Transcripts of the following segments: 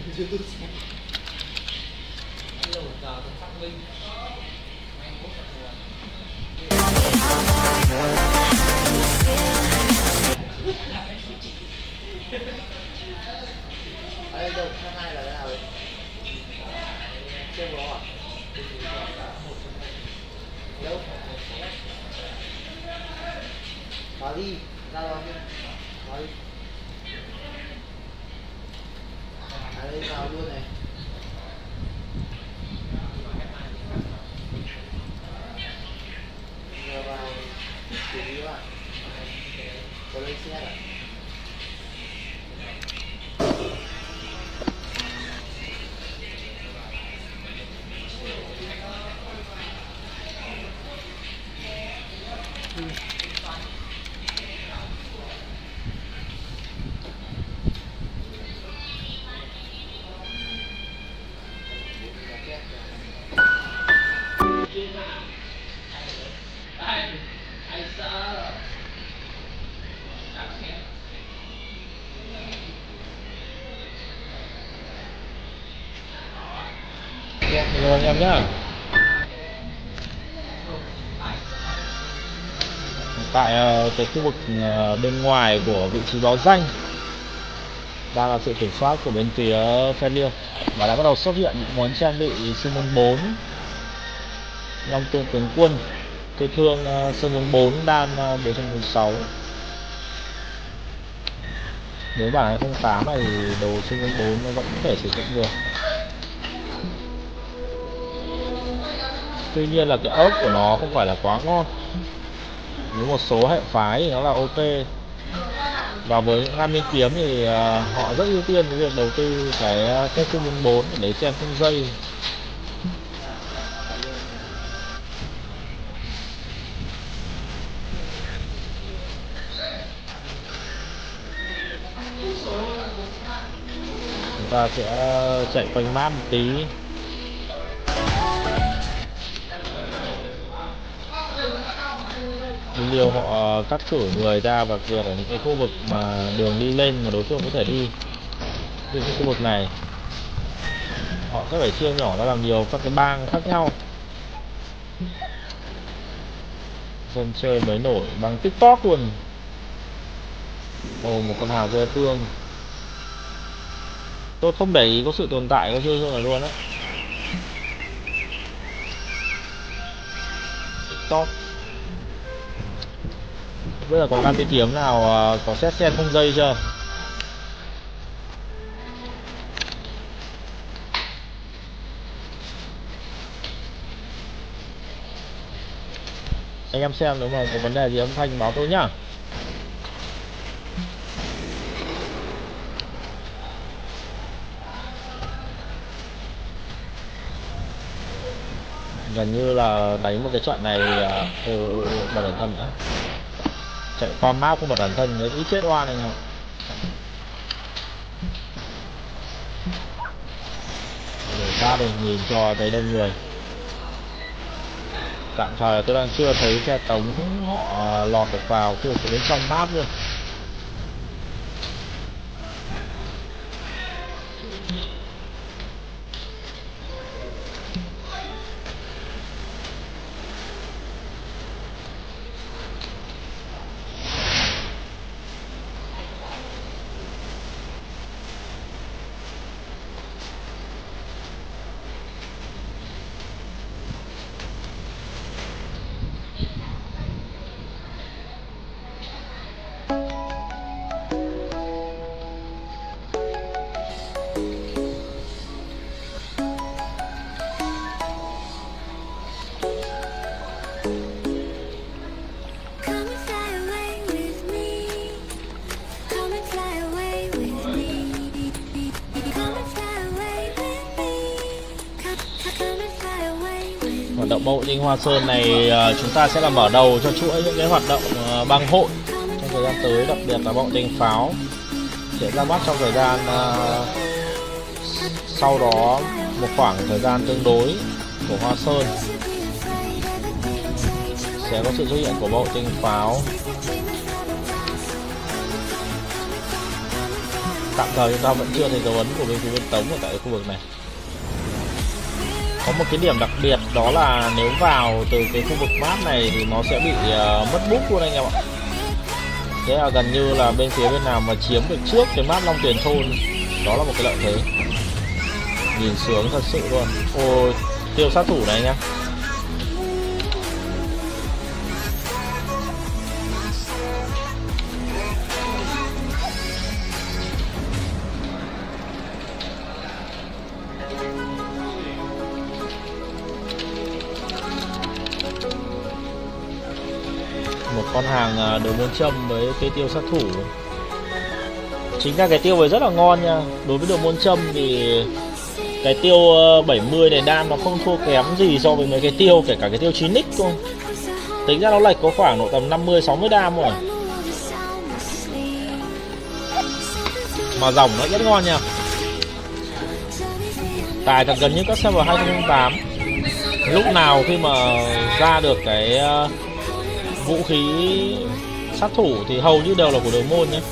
YouTube xem. Bây giờ 1 giờ tôi xác minh. Mai mốt là nguồn. Ở đây đâu tháng 2 là cái nào đấy? Trên đó à? Đâu? Vào đi, ra đó đi. Vào đi. À đây vào luôn này. Giờ vào xử lý bạn. Có lên xe à? Rồi anh em nhá. Tại cái khu vực bên ngoài của vị trí báo danh đang là sự kiểm soát của bên phía phe liêng và đã bắt đầu xuất hiện những món trang bị Sơn Vương 4, Long Tương Tướng Quân, cây thương Sơn Vương 4 đan 416. Nếu bản 2008 này thì đồ Sơn Vương 4 nó vẫn có thể sử dụng được. Tuy nhiên là cái ốp của nó không phải là quá ngon. Với một số hệ phái thì nó là ok. Và với những am biên kiếm thì họ rất ưu tiên cái việc đầu tư cái Sơn Vương 4 để lấy xem không dây. Chúng ta sẽ chạy quanh map một tí. Liều họ cắt cử người ra và dựa ở những cái khu vực mà đường đi lên mà đối phương có thể đi. Như cái khu vực này họ sẽ phải chia nhỏ ra làm nhiều các cái bang khác nhau. Dân chơi mới nổi bằng TikTok luôn. Ồ, một con hào dê phương. Tôi không để ý có sự tồn tại của chơi này luôn á. TikTok. Bây giờ có căn tiên kiếm nào có xét xem không dây chưa? Anh em xem nếu mà có vấn đề gì âm thanh báo tôi nhá. Gần như là đánh một cái trận này bật bản thân nữa. Chạy qua map không bật bản thân đấy ít chết oan anh ạ. Để ra để nhìn cho thấy đông người. Tạm thời là tôi đang chưa thấy xe tống họ lọt được vào từ bên trong map luôn. Hoạt động Bộ Tinh Hoa Sơn này chúng ta sẽ là mở đầu cho chuỗi những cái hoạt động bang hội trong thời gian tới, đặc biệt là Bộ Tinh Pháo sẽ ra mắt trong thời gian sau đó một khoảng thời gian tương đối của Hoa Sơn sẽ có sự xuất hiện của Bộ Tinh Pháo. tạm thời chúng ta vẫn chưa thấy dấu ấn của bên phía bên Tống ở tại khu vực này. Có một cái điểm đặc biệt đó là nếu vào từ cái khu vực map này thì nó sẽ bị mất bút luôn anh em ạ. Thế là gần như là bên phía bên nào mà chiếm được trước cái map Long Tiền Thôn, đó là một cái lợi thế. Nhìn sướng thật sự luôn. Ôi, tiêu sát thủ này nhá. Một con hàng đồ môn châm với cái tiêu sát thủ. Chính ra cái tiêu này rất là ngon nha. Đối với đồ môn châm thì cái tiêu 70 này đam nó không thua kém gì so với mấy cái tiêu, kể cả cái tiêu 9x thôi. Tính ra nó lệch có khoảng độ tầm 50-60 đam rồi. Mà dòng nó rất ngon nha. Tài thật gần như các server 2008. Lúc nào khi mà ra được cái vũ khí sát thủ thì hầu như đều là của đồ môn nhé.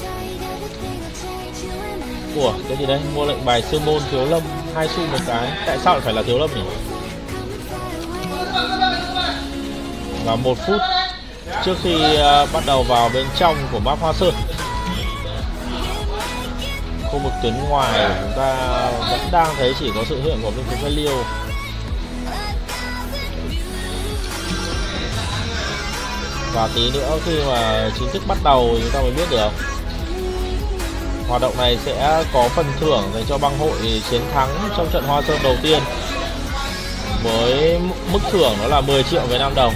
Ủa, cái gì đấy? Mua lệnh bài sư môn thiếu lâm 2 xu một cái. Tại sao lại phải là thiếu lâm nhỉ? Và 1 phút trước khi bắt đầu vào bên trong của map Hoa Sơn, khu vực tuyến ngoài chúng ta vẫn đang thấy chỉ có sự hiện của bên phía Liêu. Và tí nữa khi mà chính thức bắt đầu chúng ta mới biết được. Hoạt động này sẽ có phần thưởng dành cho bang hội chiến thắng trong trận Hoa Sơn đầu tiên, với mức thưởng đó là 10 triệu Việt Nam đồng.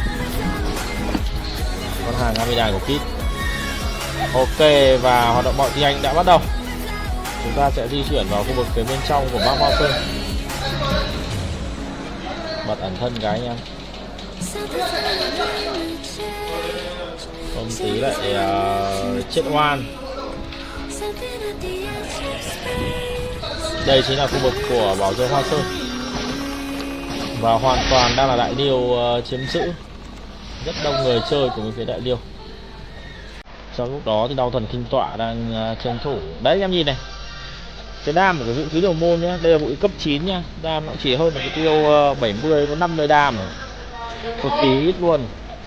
Con hàng Amidai của Kit. Ok, và hoạt động mọi tiếng Anh đã bắt đầu. Chúng ta sẽ di chuyển vào khu vực phía bên trong của bang Hoa Sơn. Bật ẩn thân cái nha. Không tí lại chết oan. Đây chính là khu vực của Bảo Dương Hoa Sơn, và hoàn toàn đang là Đại Liêu chiếm giữ. Rất đông người chơi của bên phía Đại Liêu. Trong lúc đó thì Đao Thần Kinh Tọa đang tranh thủ. Đấy em nhìn này, cái đam của cái vũ khí đồ môn nhá. Đây là vũ khí cấp 9 nhá. Đam nó chỉ hơn là cái tiêu 70, có 50 đam rồi. Cực kỳ ít luôn.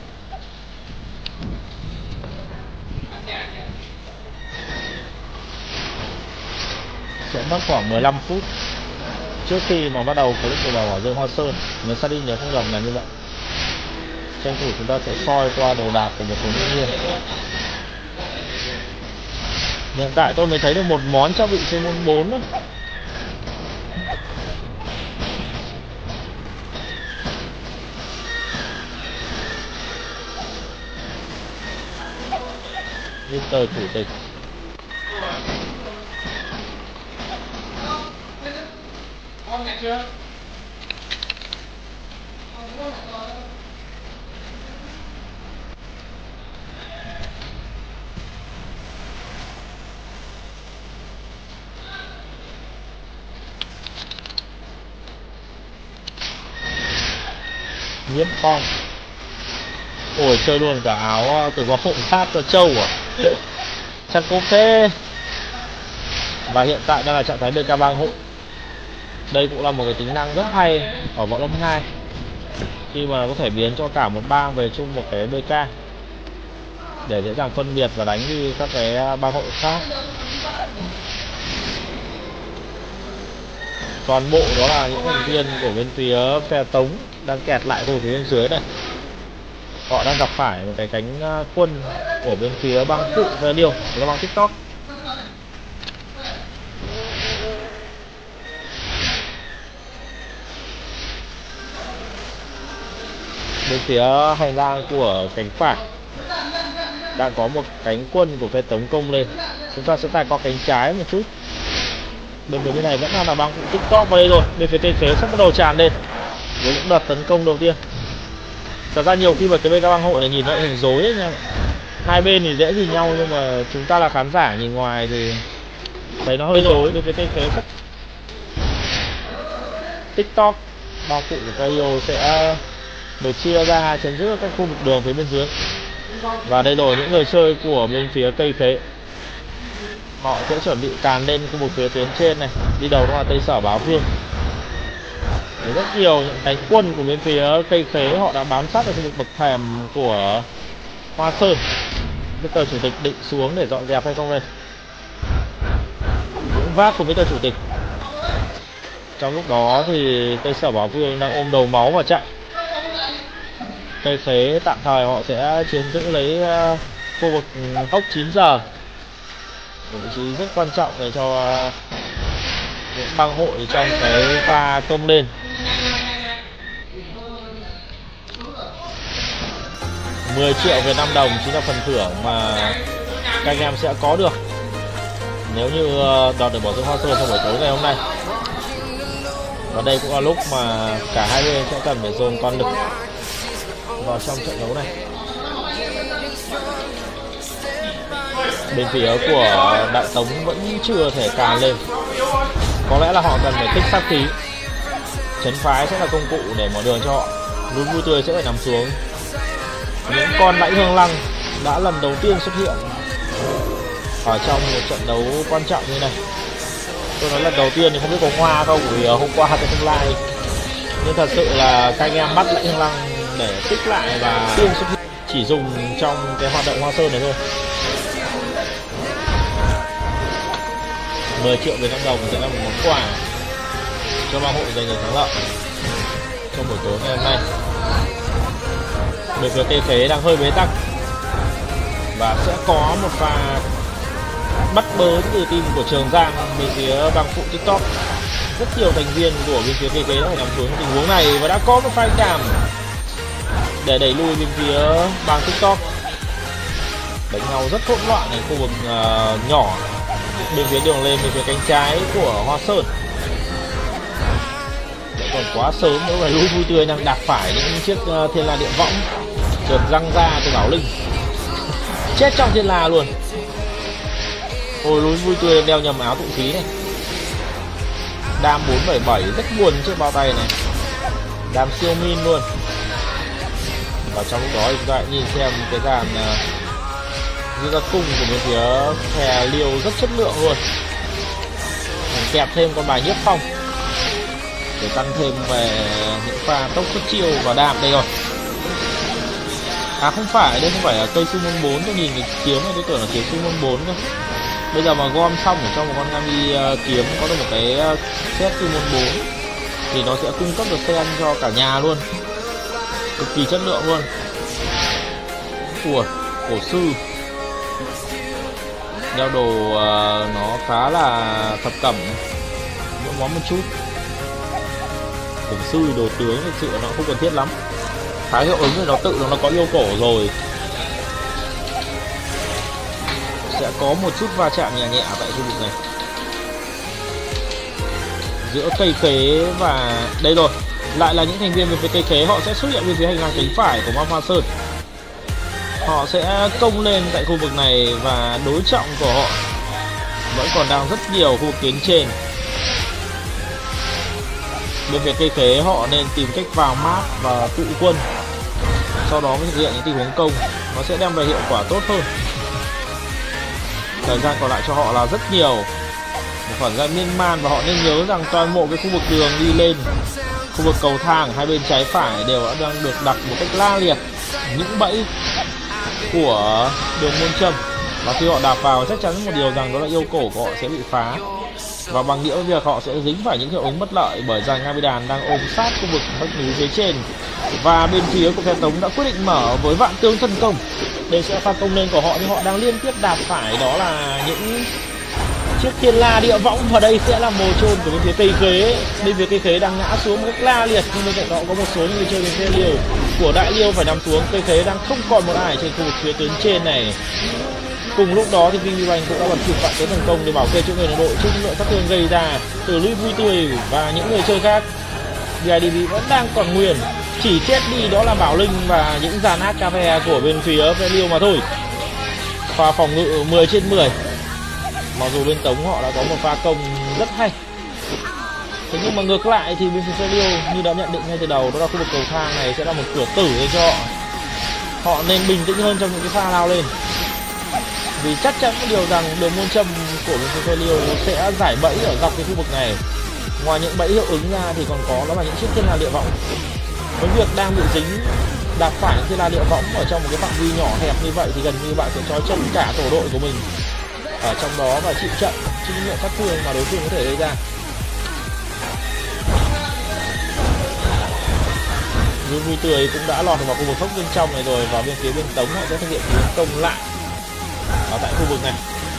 Sẽ mất khoảng 15 phút trước khi mà bắt đầu clip của Bảo Dương Hoa Sơn. Nếu xác định nhớ không lầm là như vậy. Tranh thủ chúng ta sẽ soi qua đồ đạc của một số nhân viên. Hiện tại tôi mới thấy được một món trang bị trên môn 4 đó. Victor chủ tịch. Nhiễm Phong. Ôi, chơi luôn cả áo từ có phụng tháp cho châu à. Chắc cũng thế. Và hiện tại đang là trạng thái BK bang hội. Đây cũng là một cái tính năng rất hay ở Võ Lâm 2, khi mà có thể biến cho cả một bang về chung một cái BK để dễ dàng phân biệt và đánh đi các cái bang hội khác. Toàn bộ đó là những thành viên của bên phía phe Tống đang kẹt lại khu phía bên dưới này. Họ đang gặp phải một cái cánh quân của bên phía bang phụ phe Liêu, là bang TikTok. Bên phía hành lang của cánh phải đang có một cánh quân của phe Tống công lên. Chúng ta sẽ tài qua cánh trái một chút. Bên phía bên này vẫn là bang phụ TikTok vào đây rồi. Bên phía tây phế sắp bắt đầu tràn lên với những đợt tấn công đầu tiên. Thật ra nhiều khi mà cái BK bang hội này nhìn nó hình rối ấy nha. Hai bên thì dễ nhìn nhau nhưng mà chúng ta là khán giả nhìn ngoài thì thấy nó hơi rối. Bên phía tây phế sắp TikTok bang phụ của KIO sẽ được chia ra chấn giữ các khu vực đường phía bên dưới. Và đây rồi những người chơi của bên phía cây phế. họ sẽ chuẩn bị càn lên khu vực phía tuyến trên này. Đi đầu đó là Tây Sở Bá Vương. Để rất nhiều những cánh quân của bên phía Cây Khế họ đã bám sát ở khu vực bậc thềm của Hoa Sơn. Mr. Chủ tịch định xuống để dọn dẹp hay không đây? Cũng vác của Mr. Chủ tịch. Trong lúc đó thì Tây Sở Bá Vương đang ôm đầu máu và chạy. Cây Khế tạm thời họ sẽ chiếm giữ lấy khu vực ốc 9 giờ, một vị trí rất quan trọng để cho những bang hội trong cái pha công lên. $10 triệu Việt Nam đồng chính là phần thưởng mà các anh em sẽ có được nếu như đoạt được bỏ rơi Hoa Sơn trong buổi tối ngày hôm nay. Và đây cũng là lúc mà cả hai bên sẽ cần phải dồn toàn lực vào trong trận đấu này. Bên phía của Đại Tống vẫn chưa thể càn lên. Có lẽ là họ cần phải tích sát khí. Trấn phái sẽ là công cụ để mở đường cho họ. Núi Vui Tươi sẽ phải nằm xuống. Những con Lãnh Hương Lăng đã lần đầu tiên xuất hiện ở trong một trận đấu quan trọng như này. Tôi nói lần đầu tiên thì không biết có hoa không, vì hôm qua tôi không like. Nhưng thật sự là các anh em bắt Lãnh Hương Lăng để tích lại và tiên xuất hiện chỉ dùng trong cái hoạt động Hoa Sơn này thôi. 10 triệu Việt Nam đồng sẽ là một món quà cho bang hội giành được thắng lợi trong buổi tối ngày hôm nay. Bên phía Cây Khế đang hơi bế tắc và sẽ có một pha bắt bớ từ team của Trường Giang bên phía bang phụ TikTok. Rất nhiều thành viên của bên phía Cây Khế đã phải nằm xuống tình huống này và đã có một pha cảm để đẩy lui bên phía bang TikTok. Đánh nhau rất hỗn loạn ở khu vực nhỏ bên phía đường lên, bên phía cánh trái của Hoa Sơn. Còn quá sớm nữa là Núi Vui Tươi đang đạp phải những chiếc Thiên La Địa Võng chợt răng ra từ Bảo Linh. Chết trong Thiên La luôn. Ôi, Núi Vui Tươi đeo nhầm áo tụ khí này. Đam 477 rất buồn chiếc bao tay này. Đam siêu min luôn. Và trong lúc đó chúng ta hãy nhìn xem cái dàn ra cung của bên phía phe Liêu rất chất lượng luôn. Mình kẹp thêm con bài Nhiếp Phong để tăng thêm về những pha tốc xuất chiêu và đam. Đây rồi. À không phải, đây không phải là cây Summon 4. Tôi nhìn cái kiếm này tôi tưởng là kiếm Summon 4 cơ. Bây giờ mà gom xong ở trong một con Ngami kiếm có được một cái set Summon 4 thì nó sẽ cung cấp được sen cho cả nhà luôn. Cực kỳ chất lượng luôn. Ủa, cổ sư đeo đồ nó khá là thập cẩm, những món một chút. Cổ sư đồ tướng thực sự nó không cần thiết lắm. Thái hiệu ứng thì nó tự nó có yêu cổ rồi. Sẽ có một chút va chạm nhẹ nhẹ tại khu vực này giữa Cây Khế và đây rồi. Lại là những thành viên về phía Cây Khế, họ sẽ xuất hiện về phía hành lang cánh phải của Map Hoa Sơn. Họ sẽ công lên tại khu vực này và đối trọng của họ vẫn còn đang rất nhiều khu vực tuyến trên. Bên phía Cây Khế họ nên tìm cách vào map và tụ quân, sau đó mới thực hiện những tình huống công, nó sẽ đem lại hiệu quả tốt hơn. Thời gian còn lại cho họ là rất nhiều, một khoảng thời gian miên man, và họ nên nhớ rằng toàn bộ cái khu vực đường đi lên khu vực cầu thang hai bên trái phải đều đã đang được đặt một cách la liệt những bẫy của đường môn châm, và khi họ đạp vào chắc chắn một điều rằng đó là yêu cổ của họ sẽ bị phá, và bằng nghĩa việc họ sẽ dính phải những hiệu ứng bất lợi bởi rằng Ngamidan đang ôm sát khu vực vách núi phía trên. Và bên phía của phe Tống đã quyết định mở với Vạn Tướng Thần Công. Đây sẽ pha công lên của họ, nhưng họ đang liên tiếp đạp phải đó là những chiếc Thiên La Địa Võng, và đây sẽ là mồ chôn của bên phía Cây Khế. Bên phía Cây Khế đang ngã xuống một cách la liệt, nhưng bên cạnh đó có một số người chơi bên phe Liêu của Đại Liêu phải nằm xuống. Cây Khế đang không còn một ai trên khu vực phía tuyến trên này. Cùng lúc đó thì Vinh Banh cũng đã bật chụp Vạn Tướng Thần Công để bảo kê chỗ người đồng đội trước những lượng sát thương gây ra từ Núi Vui Tươi và những người chơi khác. BIDV vẫn đang còn nguyên, chỉ chết đi đó là Bảo Linh và những dàn AKV của bên phía phe Liêu mà thôi. Pha phòng ngự 10 trên 10. Mặc dù bên Tống họ đã có một pha công rất hay, thế nhưng mà ngược lại thì bên phía Liêu như đã nhận định ngay từ đầu, đó là khu vực cầu thang này sẽ là một cửa tử để cho họ. Họ nên bình tĩnh hơn trong những cái pha lao lên, vì chắc chắn một điều rằng đường môn châm của bên phía Liêu sẽ giải bẫy ở dọc cái khu vực này. Ngoài những bẫy hiệu ứng ra thì còn có đó là những chiếc thiên la địa võng. Với việc đang bị dính đạp phải những thiên la địa võng ở trong một cái phạm vi nhỏ hẹp như vậy thì gần như bạn sẽ trói chân cả tổ đội của mình ở trong đó và chịu trận trước những lượng sát thương mà đối phương có thể gây ra. Dương Vui Tươi cũng đã lọt vào khu vực phốc bên trong này rồi, và bên phía bên Tống họ sẽ thực hiện tiến công lại ở tại khu vực này.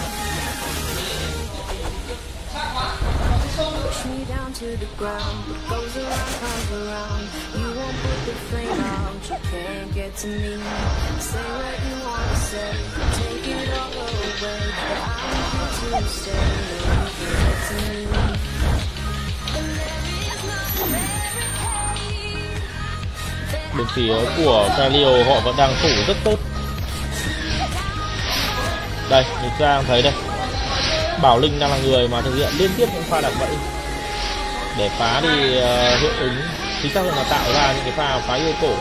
Bên phía của Galio họ vẫn đang thủ rất tốt. Đây, chúng ta thấy đây, Bảo Linh đang là người mà thực hiện liên tiếp những pha đặt bẫy để phá đi hiệu ứng, chính xác hơn là tạo ra những cái pha phá yêu cổ.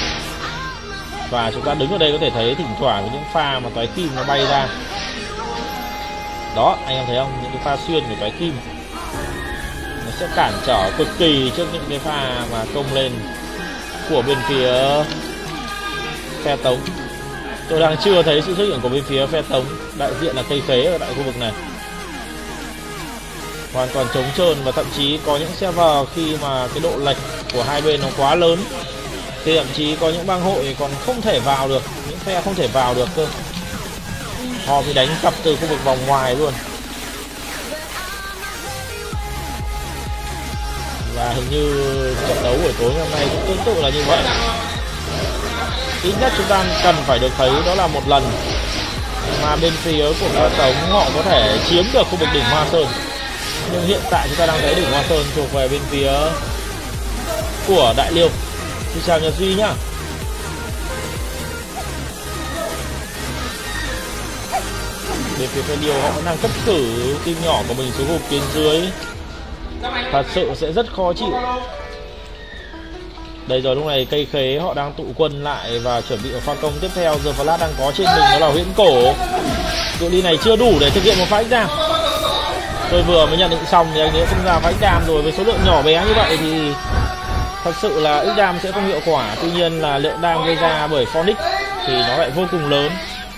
Và chúng ta đứng ở đây có thể thấy thỉnh thoảng những pha mà toái kim nó bay ra. Đó, anh em thấy không? Những cái pha xuyên của toái kim nó sẽ cản trở cực kỳ trước những cái pha mà công lên của bên phía phe Tống. Tôi đang chưa thấy sự xuất hiện của bên phía phe Tống, đại diện là cây khế ở tại khu vực này. Hoàn toàn trống trơn, và thậm chí có những server khi mà cái độ lệch của hai bên nó quá lớn thì thậm chí có những bang hội còn không thể vào được, những phe không thể vào được cơ. Họ thì đánh cặp từ khu vực vòng ngoài luôn. Và hình như trận đấu buổi tối hôm nay cũng tương tự là như vậy. Ít nhất chúng ta cần phải được thấy đó là một lần mà bên phía của phe Tống họ có thể chiếm được khu vực đỉnh Hoa Sơn. Nhưng hiện tại chúng ta đang thấy đỉnh Hoa Sơn thuộc về bên phía của Đại Liêu. Xin chào Nhật Duy nhá. Bên phía phe Liêu họ vẫn đang cất cử team nhỏ của mình xuống hộp tuyến dưới. Thật sự sẽ rất khó chịu. Đây rồi, lúc này cây khế họ đang tụ quân lại và chuẩn bị ở pha công tiếp theo. Giờ Flash đang có trên mình đó là huyễn cổ. Cự ly này chưa đủ để thực hiện một pha exam. Tôi vừa mới nhận định xong thì anh ấy tung ra pha exam rồi. Với số lượng nhỏ bé như vậy thì thật sự là exam sẽ không hiệu quả. Tuy nhiên là lượng đam gây ra bởi Phoenix thì nó lại vô cùng lớn.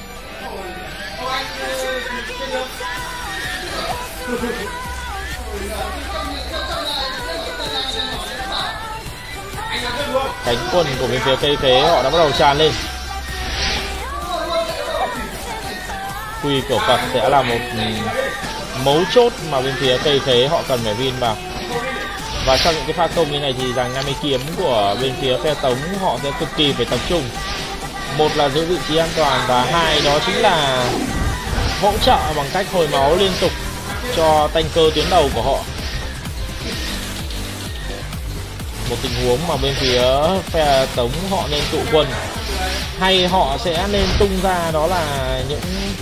Cánh quân của bên phía cây khế họ đã bắt đầu tràn lên. Quy của Phật sẽ là một mấu chốt mà bên phía cây khế họ cần phải win vào. Và trong những cái pha công như này thì rằng 50 kiếm của bên phía phe Tống họ sẽ cực kỳ phải tập trung. Một là giữ vị trí an toàn, và hai đó chính là hỗ trợ bằng cách hồi máu liên tục cho tanker tuyến đầu của họ. Một tình huống mà bên phía phe Tống họ nên tụ quân, hay họ sẽ nên tung ra đó là những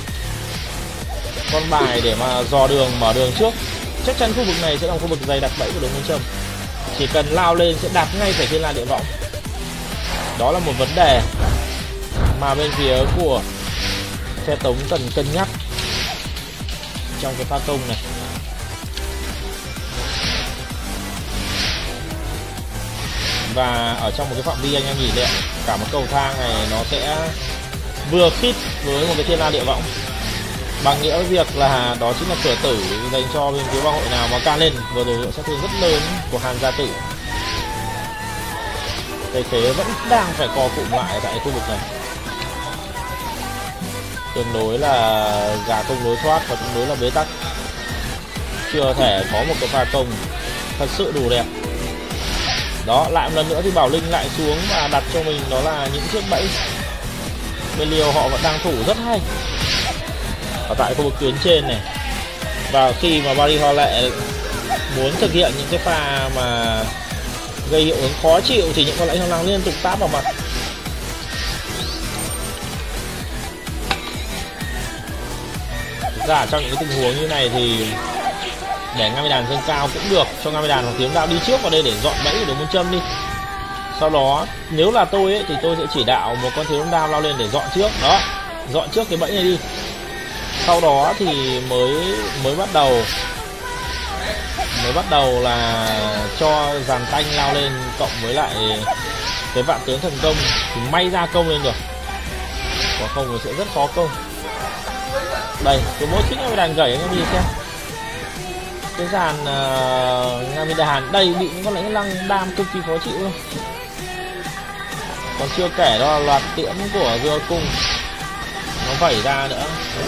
con bài để mà dò đường, mở đường trước. Chắc chắn khu vực này sẽ là một khu vực dày đặc bẫy của Đồng Minh Trâm. Chỉ cần lao lên sẽ đạp ngay phải thiên la địa võng. Đó là một vấn đề mà bên phía của phe Tống cần cân nhắc trong cái pha công này. Và ở trong một cái phạm vi anh em nhìn đấy, cả một cầu thang này nó sẽ vừa khít với một cái thiên la địa võng, bằng nghĩa với việc là đó chính là cửa tử dành cho bên phía bang hội nào mà can lên. Vừa rồi lượng sát thương rất lớn của Hàn Gia Tử. Cây khế vẫn đang phải co cụm lại tại khu vực này, tương đối là gà công lối thoát và tương đối là bế tắc, chưa thể có một cái pha công thật sự đủ đẹp. Đó, lại một lần nữa thì Bảo Linh lại xuống và đặt cho mình đó là những chiếc bẫy. Bên Liêu họ vẫn đang thủ rất hay ở tại khu vực tuyến trên này. Và khi mà Barry Hoa Lệ muốn thực hiện những cái pha mà gây hiệu ứng khó chịu thì những con lãnh năng liên tục táp vào mặt. Thực ra trong những cái tình huống như này thì để Ngao Đàn dâng cao cũng được, cho Ngao Đàn hoặc Kiếm Đạo đi trước vào đây để dọn bẫy của Đồng Môn Trâm đi. Sau đó nếu là tôi ấy, thì tôi sẽ chỉ đạo một con Thiếu Đao lao lên để dọn trước. Đó, dọn trước cái bẫy này đi. Sau đó thì mới bắt đầu là cho dàn tanh lao lên cộng với lại cái vạn tướng thần công thì may ra công lên được, còn không thì sẽ rất khó công. Đây cái mỗi thích Ngami đàn gãy anh em nhìn xem, cái dàn Ngami đàn đây bị những con lãnh lăng đam cực kỳ khó chịu luôn. Còn chưa kể đó là loạt tiễn của dưa cung nó vẩy ra nữa.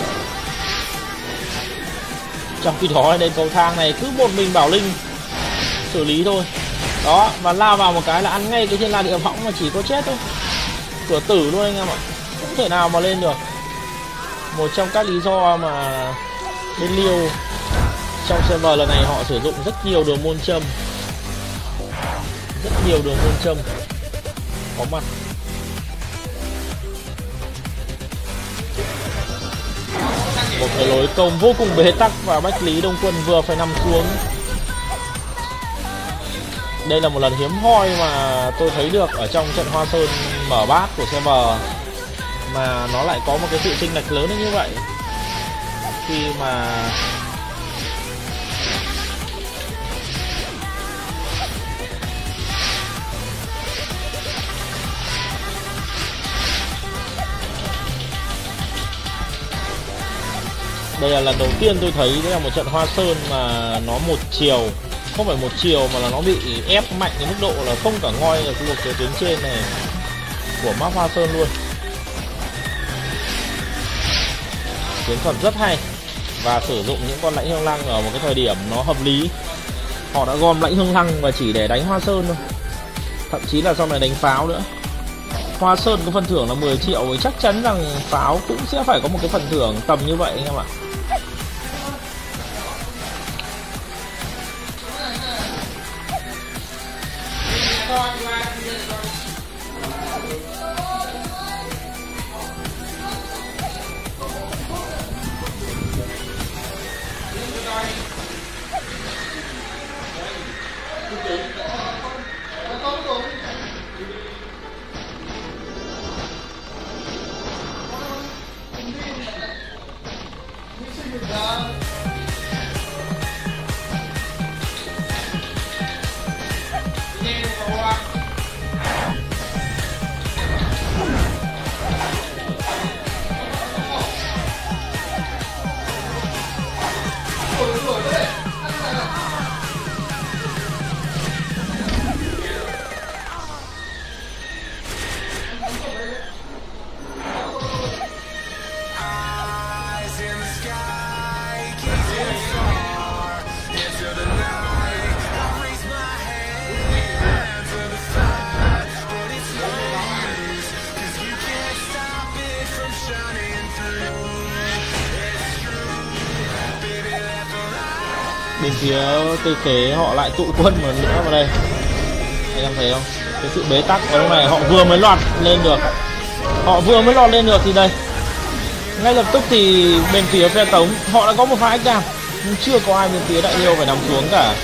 Trong khi đó đây cầu thang này cứ một mình Bảo Linh xử lý thôi. Đó, và lao vào một cái là ăn ngay cái thiên la địa võng mà chỉ có chết thôi. Cửa tử luôn anh em ạ. Không thể nào mà lên được. Một trong các lý do mà bên Liêu trong server lần này họ sử dụng rất nhiều đường môn châm. Rất nhiều đường môn châm có mặt. Một cái lối công vô cùng bế tắc và Bách Lý Đông Quân vừa phải nằm xuống. Đây là một lần hiếm hoi mà tôi thấy được ở trong trận Hoa Sơn mở bát của server, mà nó lại có một cái sự chênh lệch lớn đến như vậy. Khi mà đây là lần đầu tiên tôi thấy đây là một trận Hoa Sơn mà nó một chiều, không phải một chiều mà là nó bị ép mạnh đến mức độ là không cả ngoi ở khu vực cái tuyến trên này của map Hoa Sơn luôn. Chiến thuật rất hay và sử dụng những con lãnh hương lăng ở một cái thời điểm nó hợp lý. Họ đã gom lãnh hương lăng và chỉ để đánh Hoa Sơn thôi, thậm chí là sau này đánh pháo nữa. Hoa Sơn có phần thưởng là 10 triệu thì chắc chắn rằng pháo cũng sẽ phải có một cái phần thưởng tầm như vậy anh em ạ. Bên phía Tư Khế họ lại tụ quân một nữa vào đây, anh em thấy không? Cái sự bế tắc ở lúc này họ vừa mới lọt lên được, thì đây ngay lập tức thì bên phía phe Tống họ đã có một pha ách đàm, nhưng chưa có ai bên phía Đại Liêu phải nằm xuống cả,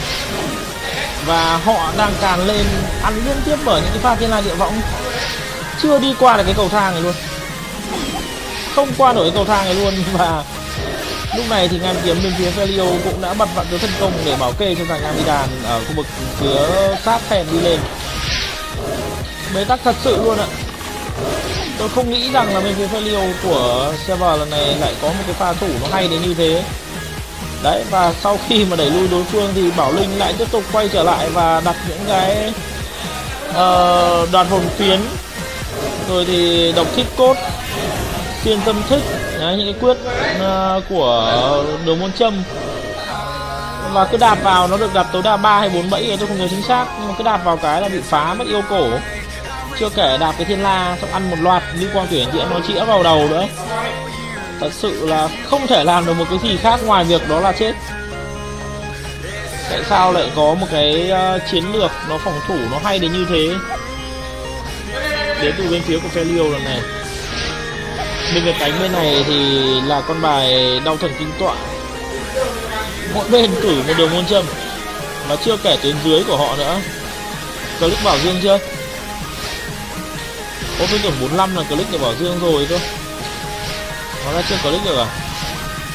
và họ đang càn lên ăn liên tiếp bởi những cái pha thiên la địa võng, chưa đi qua được cái cầu thang này luôn, không qua nổi cái cầu thang này luôn. Và lúc này thì Ngam Kiếm bên phía Felio cũng đã bật vạn tướng thân công để bảo kê cho thằng Ngami Đàn ở khu vực phía sát thèn đi lên. Bế tắc thật sự luôn ạ. Tôi không nghĩ rằng là bên phía Felio của server lần này lại có một cái pha thủ nó hay đến như thế. Đấy, và sau khi mà đẩy lui đối phương thì Bảo Linh lại tiếp tục quay trở lại và đặt những cái đoàn hồn phiến, rồi thì độc thích cốt, xuyên tâm thích. Đấy, những cái quyết của đường môn châm, và cứ đạp vào nó được đặt tối đa 3 hay 4 bẫy tôi không nhớ chính xác, nhưng mà cứ đạp vào cái là bị phá mất yêu cổ. Chưa kể đạp cái thiên la xong ăn một loạt lưu quang tuyển diễn nó chĩa vào đầu nữa. Thật sự là không thể làm được một cái gì khác ngoài việc đó là chết. Tại sao lại có một cái chiến lược nó phòng thủ nó hay đến như thế đến từ bên phía của Felio lần này. Bên cái cánh bên này thì là con bài đau thần kinh tọa, mỗi bên cử một đường môn châm, và chưa kể tuyến dưới của họ nữa. Click Bảo Dương chưa? Ô, tôi tưởng 45 là click để Bảo Dương rồi cơ, nó đã chưa click được à?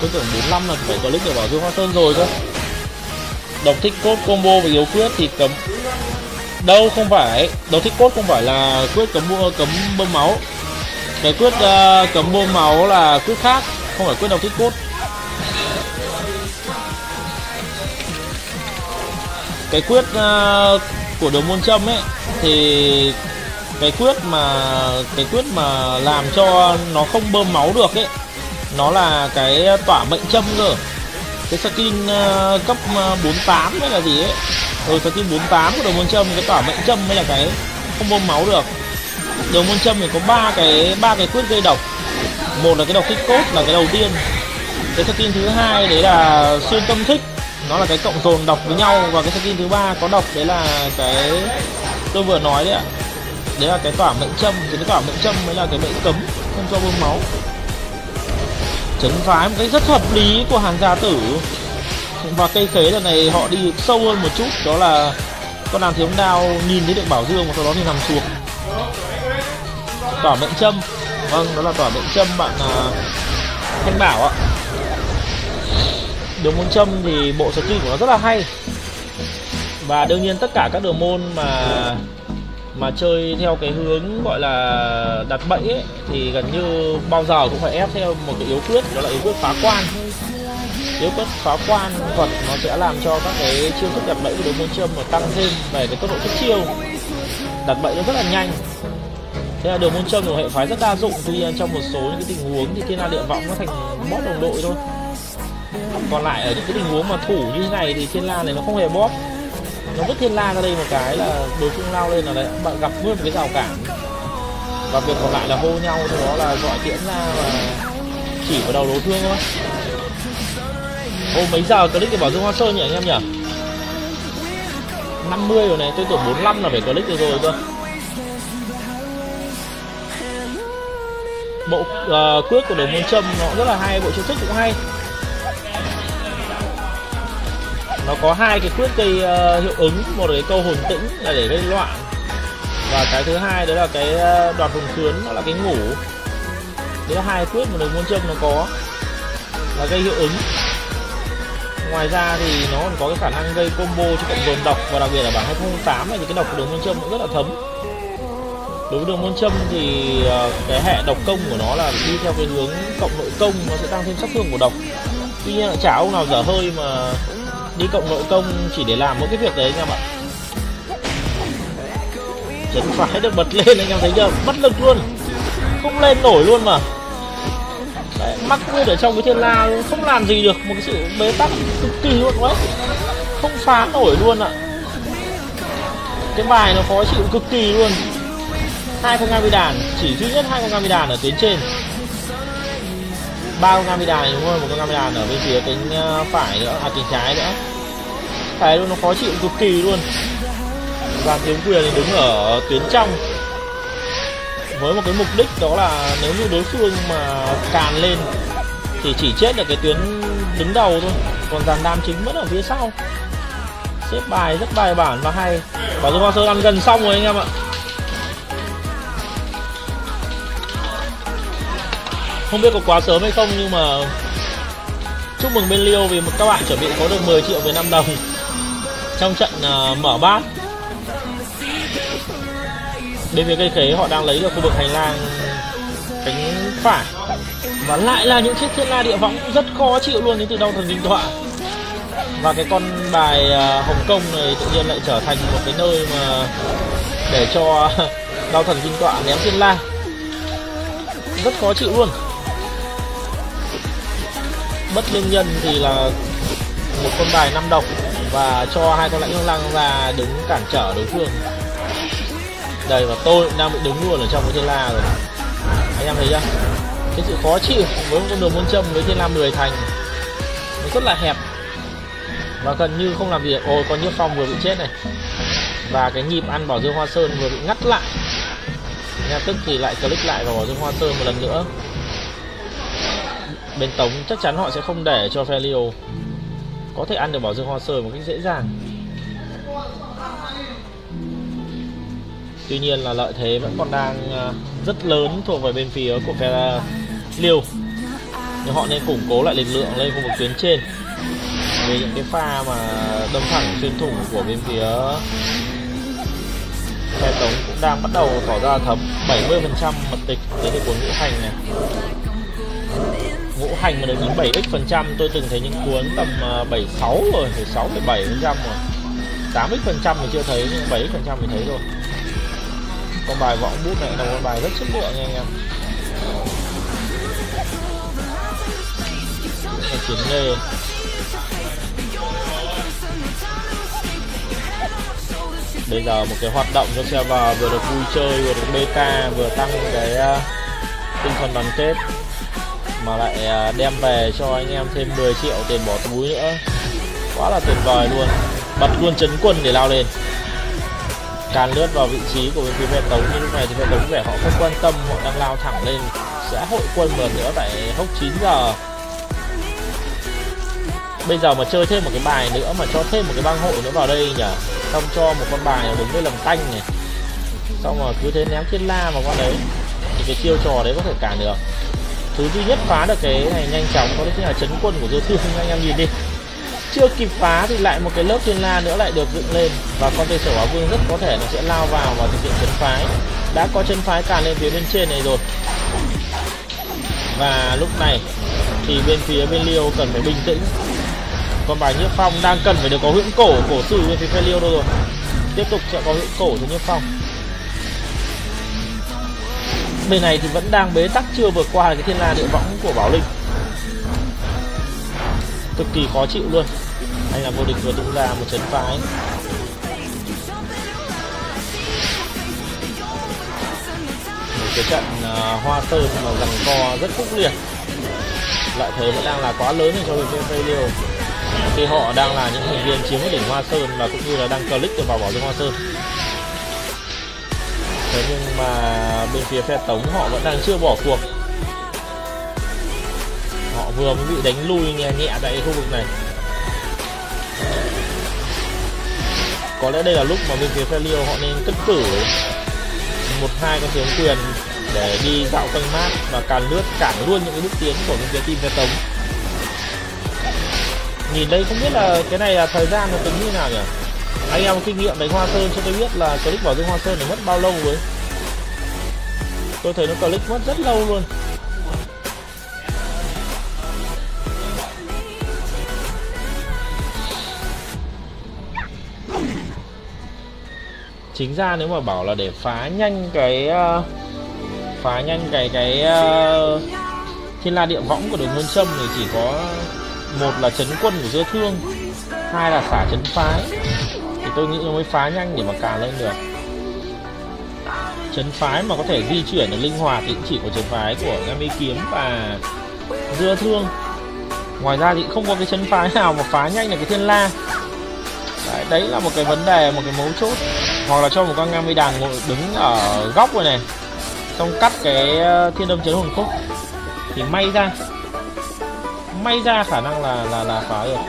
Tôi tưởng 45 là phải click để Bảo Dương Hoa Sơn rồi cơ. Độc thích cốt combo và yếu quyết thì cấm. Đâu không phải, độc thích cốt không phải là quyết cấm bơm máu. Cái quyết cấm bơm máu là quyết khác, không phải quyết độc thích cốt. Cái quyết của đường môn châm ấy thì cái quyết mà làm cho nó không bơm máu được ấy, nó là cái tỏa mệnh châm cơ. Cái skin cấp 48 hay là gì ấy, skin 48 của đường môn châm, cái tỏa mệnh châm mới là cái không bơm máu được. Đường môn châm thì có ba cái quyết gây độc. Một là cái độc thích cốt là cái đầu tiên. Cái skin thứ hai đấy là xuyên tâm thích, nó là cái cộng dồn độc với nhau. Và cái skin thứ ba có độc đấy là cái tôi vừa nói đấy ạ. Đấy là cái tỏa mệnh châm. Thì cái tỏa mệnh châm mới là cái mệnh cấm không cho bơm máu. Chấn phái một cách rất hợp lý của hàng gia tử. Và cây khế lần này họ đi sâu hơn một chút, đó là con đàn thiếu đao nhìn thấy được Bảo Dương và sau đó thì nằm xuống. Tỏa mệnh châm, vâng, đó là tỏa mệnh châm bạn Thanh Bảo ạ. Đường môn châm thì bộ skin của nó rất là hay. Và đương nhiên tất cả các đường môn mà chơi theo cái hướng gọi là đặt bẫy ấy, thì gần như bao giờ cũng phải ép theo một cái yếu quyết, đó là yếu quyết phá quan. Yếu quyết phá quan thuật nó sẽ làm cho các cái chiêu thức đặt bẫy của đường môn châm mà tăng thêm về cái tốc độ xuất chiêu, đặt bẫy nó rất là nhanh. Thế là đường môn châm là hệ phái rất đa dụng. Tuy nhiên trong một số những cái tình huống thì Thiên La Địa Võng nó thành boss đồng đội thôi. Còn lại ở những cái tình huống mà thủ như thế này thì Thiên La này nó không hề boss. Nó vứt Thiên La ra đây một cái là đối phương lao lên là đấy, bạn gặp luôn một cái rào cản. Và việc còn lại là hô nhau, sau đó là gọi tiễn ra và chỉ vào đầu đối phương thôi. Ô, mấy giờ click để Bảo Dương Hoa Sơn nhỉ anh em nhỉ? 50 rồi này, tôi tưởng 45 là phải click được rồi cơ. Bộ quyết của đường môn châm nó rất là hay, bộ chiêu thức cũng hay. Nó có hai cái quyết gây hiệu ứng, một là cái câu hồn tĩnh là để gây loạn, và cái thứ hai đó là cái đoạt hồn khướn, nó là cái ngủ. Đấy là hai quyết mà đường môn châm nó có là gây hiệu ứng. Ngoài ra thì nó còn có cái khả năng gây combo cho cộng dồn độc, và đặc biệt là bảng 2008 này thì cái độc của đường môn châm cũng rất là thấm. Đối với đường môn châm thì cái hệ độc công của nó là đi theo cái hướng cộng nội công, nó sẽ tăng thêm sát thương của độc. Tuy nhiên là chả ông nào dở hơi mà đi cộng nội công chỉ để làm mỗi cái việc đấy anh em ạ. Chấn phái được bật lên anh em thấy chưa, bất lực luôn, không lên nổi luôn mà. Đấy, mắc nguyên ở trong cái Thiên La luôn, không làm gì được, một cái sự bế tắc cực kỳ luôn đấy, không phá nổi luôn ạ. Cái bài nó khó chịu cực kỳ luôn. 2 con Ngami đàn, chỉ duy nhất 2 con Ngami đàn ở tuyến trên, 3 con Ngami đàn này đúng không, một con Ngami đàn ở bên phía cánh phải nữa, cánh trái nữa. Thấy luôn, nó khó chịu cực kỳ luôn. Và Kiếm Quyền thì đứng ở tuyến trong với một cái mục đích đó là nếu như đối phương mà càn lên thì chỉ chết được cái tuyến đứng đầu thôi, còn dàn đam chính vẫn ở phía sau. Xếp bài rất bài bản và hay. Bảo Dương Hoa Sơn ăn gần xong rồi anh em ạ. Không biết có quá sớm hay không, nhưng mà chúc mừng bên Liêu vì các bạn chuẩn bị có được 10 triệu Việt Nam đồng trong trận mở bát. Bên phía cây khế họ đang lấy được khu vực hành lang cánh phải, và lại là những chiếc Thiên La Địa Võng rất khó chịu luôn đến từ đau thần linh tọa. Và cái con bài Hồng Kông này tự nhiên lại trở thành một cái nơi mà để cho đau thần linh tọa ném Thiên La, rất khó chịu luôn. Bất lương nhân thì là một con bài 5 độc và cho hai con lãnh hương lăng ra đứng cản trở đối phương. Đây, và tôi đang bị đứng luôn ở trong cái Thiên La rồi, anh em thấy chưa? Cái sự khó chịu với một con đường môn châm với Thiên La 10 thành nó rất là hẹp và gần như không làm gì được. Ôi, con Nhiếp Phong vừa bị chết này, và cái nhịp ăn Bảo Dương Hoa Sơn vừa bị ngắt lại. Ngay tức thì lại click lại vào Bảo Dương Hoa Sơn một lần nữa. Bên Tống chắc chắn họ sẽ không để cho phe Liêu có thể ăn được Bảo Dương Hoa Sơn một cách dễ dàng. Tuy nhiên là lợi thế vẫn còn đang rất lớn thuộc về bên phía của phe Liêu. nhưng họ nên củng cố lại lực lượng lên khu vực tuyến trên, vì những cái pha mà đâm thẳng xuyên thủng của bên phía phe Tống cũng đang bắt đầu tỏ ra thấm. 70% mật tịch đến từ cuốn Ngũ Hành này. Ngũ Hành mà được 97x%, tôi từng thấy những cuốn tầm 76 rồi, 76, 77% rồi. 8x% thì chưa thấy, nhưng 7x% thì thấy rồi. Con bài Võng Bút này là một con bài rất chất lượng nha anh em. Chiến nghề. Bây giờ một cái hoạt động cho server vừa được vui chơi, vừa được beta, vừa tăng cái tinh thần đoàn kết, mà lại đem về cho anh em thêm 10 triệu tiền bỏ túi nữa. Quá là tuyệt vời luôn. Bật luôn trấn quân để lao lên, càn lướt vào vị trí của bên phía phe Tống. Nhưng lúc này thì phe Tống vẻ họ không quan tâm, họ đang lao thẳng lên sẽ hội quân một lần nữa tại hốc 9 giờ. Bây giờ mà chơi thêm một cái bài nữa, mà cho thêm một cái bang hội nữa vào đây nhỉ, xong cho một con bài đứng đây làm tanh này, xong rồi cứ thế ném thiên la vào con đấy, thì cái chiêu trò đấy có thể cản được. Thứ duy nhất phá được cái này nhanh chóng đó chính là trấn quân của Dư Thương. Anh em nhìn đi, chưa kịp phá thì lại một cái lớp thiên la nữa lại được dựng lên, và con tây sở Bá Vương rất có thể nó sẽ lao vào và thực hiện trấn phái. Đã có trấn phái càn lên phía bên trên này rồi, và lúc này thì bên phía bên Liêu cần phải bình tĩnh. Con bài Nhiếp Phong đang cần phải được có huyễn cổ sử bên phía phe Liêu đâu rồi. Tiếp tục sẽ có huyễn cổ cho Nhiếp Phong. Bên này thì vẫn đang bế tắc, chưa vượt qua cái thiên la địa võng của Bảo Linh, cực kỳ khó chịu luôn. Anh là vô địch vừa tung ra một trấn phái. Một cái trận Hoa Sơn mà giằng co rất khốc liệt, lợi thế vẫn đang là quá lớn cho bên phía phe Liêu, khi họ đang là những thành viên chiếm cái đỉnh Hoa Sơn và cũng như là đang click được vào Bảo Dương Hoa Sơn. Thế nhưng mà bên phía phe Tống họ vẫn đang chưa bỏ cuộc. Họ vừa mới bị đánh lui nhẹ nhẹ tại khu vực này. Có lẽ đây là lúc mà bên phía phe Liêu họ nên cất cử 1-2 con thiếu quyền để đi dạo quanh map và càn lướt cản luôn những cái bước tiến của bên phía team phe Tống. Nhìn đây không biết là cái này là thời gian nó tính như nào nhỉ? Anh em có kinh nghiệm đánh Hoa Sơn cho tôi biết là click vào Dương Hoa Sơn để mất bao lâu rồi? Tôi thấy nó click mất rất lâu luôn. Chính ra nếu mà bảo là để phá nhanh cái thiên la địa võng của đường Môn Trâm thì chỉ có một là trấn quân của Dư Thương, hai là xả trấn phái, thì tôi nghĩ nó mới phá nhanh để mà càn lên được. Trấn phái mà có thể di chuyển được linh hoạt thì cũng chỉ có trấn phái của Ngami Kiếm và Dư Thương. Ngoài ra thì không có cái trấn phái nào mà phá nhanh được cái thiên la. Đấy là một cái vấn đề, một cái mấu chốt. Hoặc là cho một con Ngami Đàn ngồi đứng ở góc rồi này, xong cắt cái thiên đâm chấn hồn khúc thì may ra khả năng là phá được.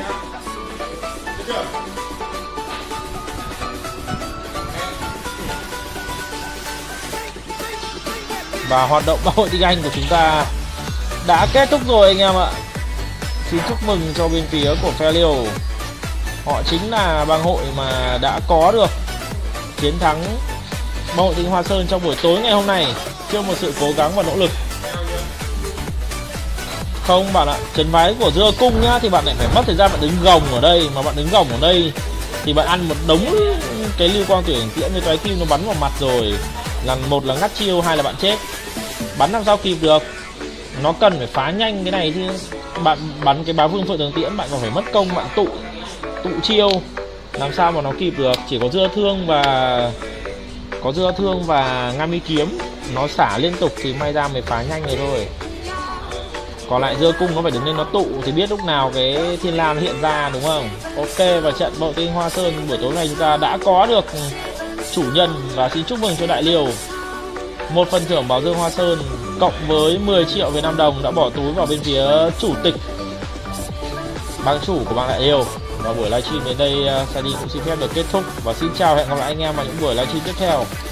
Và hoạt động bang hội tiếng Anh của chúng ta đã kết thúc rồi anh em ạ. Xin chúc mừng cho bên phía của phe Liêu. Họ chính là bang hội mà đã có được chiến thắng bang hội Tinh Hoa Sơn trong buổi tối ngày hôm nay, trước một sự cố gắng và nỗ lực. Không bạn ạ, trấn phái của Dưa Cung nhá, thì bạn lại phải mất thời gian bạn đứng gồng ở đây, mà bạn đứng gồng ở đây thì bạn ăn một đống cái lưu quang tuyển tiễn với toái kim nó bắn vào mặt rồi. Lần một là ngắt chiêu, hai là bạn chết. Bắn làm sao kịp được, nó cần phải phá nhanh cái này chứ. Bạn bắn cái Bá Vương Phượng Tường Tiễn bạn còn phải mất công bạn tụ chiêu, làm sao mà nó kịp được. Chỉ có Dưa Thương và Ngami Kiếm nó xả liên tục thì may ra mới phá nhanh này thôi. Còn lại Dưa Cung nó phải đứng lên nó tụ thì biết lúc nào cái thiên la nó hiện ra, đúng không? Ok, và trận bầu Tinh Hoa Sơn buổi tối nay chúng ta đã có được chủ nhân, và xin chúc mừng cho Đại Liêu. Một phần thưởng Bảo Dương Hoa Sơn cộng với 10 triệu Việt Nam đồng đã bỏ túi vào bên phía chủ tịch, bang chủ của bang Đại Liêu. Và buổi livestream đến đây Sadi cũng xin phép được kết thúc, và xin chào, hẹn gặp lại anh em vào những buổi livestream tiếp theo.